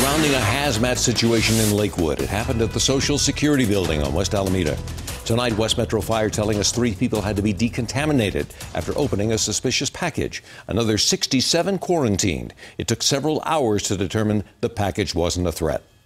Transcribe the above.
surrounding a HazMat situation in Lakewood. It happened at the Social Security Building on West Alameda. Tonight, West Metro Fire telling us 3 people had to be decontaminated after opening a suspicious package. Another 67 quarantined. It took several hours to determine the package wasn't a threat.